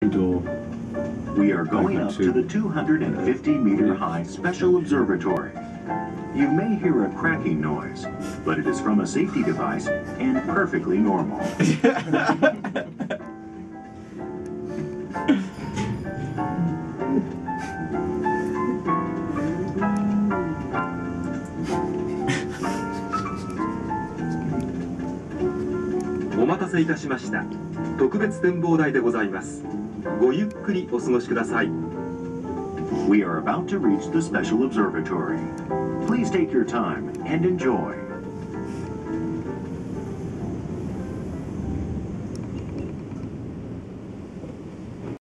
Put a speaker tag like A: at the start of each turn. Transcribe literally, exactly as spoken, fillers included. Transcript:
A: door.
B: We are going up to the two hundred fifty meter high Special Observatory. You may hear a cracking noise, but it is from a safety device and perfectly normal.
C: お待たせいたしました。特別展望台でございます。ごゆっくりお過ごしください。
B: We are about to reach the Special Observatory. Please take your time and enjoy.